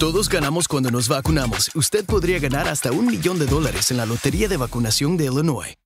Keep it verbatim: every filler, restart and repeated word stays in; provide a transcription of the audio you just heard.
Todos ganamos cuando nos vacunamos. Usted podría ganar hasta un millón de dólares en la Lotería de Vacunación de Illinois.